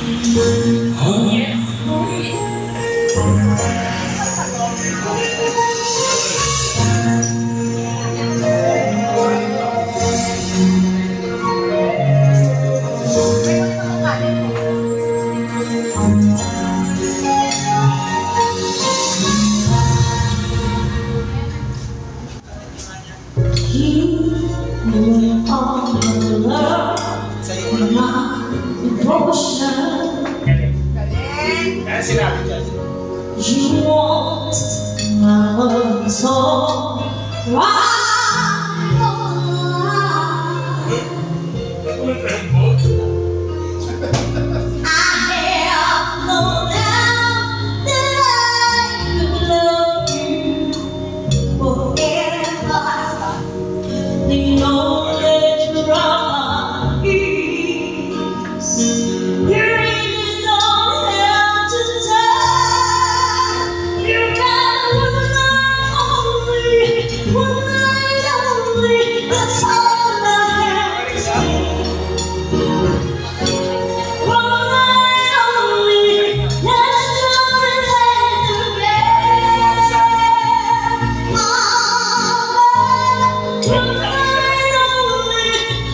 Oh yes. You are the love, my devotion. You want my love so right on. I have no doubt that I could love you forever. You know that you're all my peace. You really don't have to tell. You got one night only, that's all I have to say. One night only, let's just pretend again. One night only,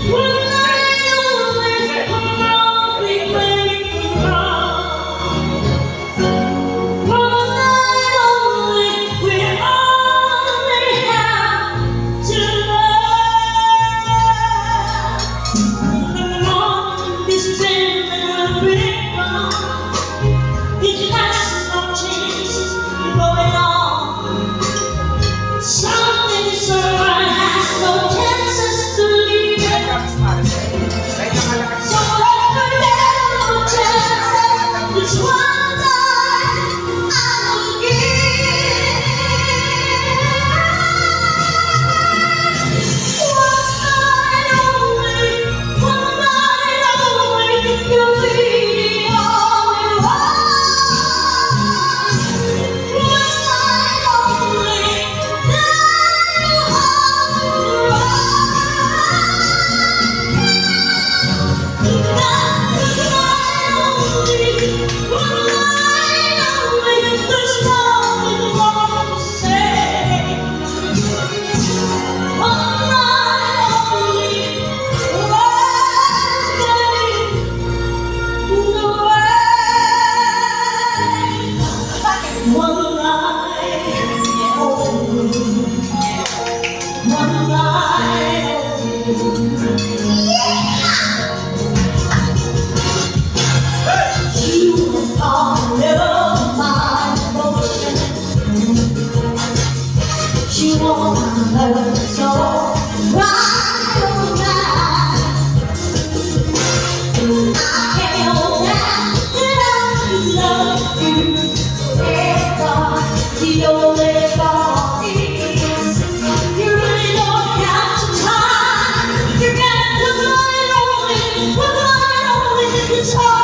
come on, we make love. One night only, we only have to love. The morning is spent and we're gone. It has no chances going on. Something so right has no chances to leave. So let me have no chances. This one time I will give. One night only, you'll be all we want. One night only, then you have to one night only, there's nothing more to say. One night only, words getting in the way. One night only, one night only. You are never my devotion. You want my love so right on mine. I held out that I love you forever. The only thought is you really don't have to try. You got one night only, it's all.